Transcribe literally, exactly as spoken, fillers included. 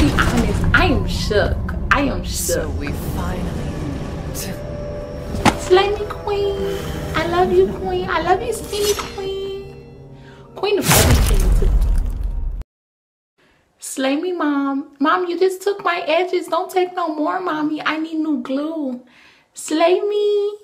be honest, I am shook. I am shook. So we finally slay me, queen. I love you, queen. I love you, skinny queen. Queen of everything to me. Slay me, mom. Mom, you just took my edges. Don't take no more, mommy. I need new glue. Slay me.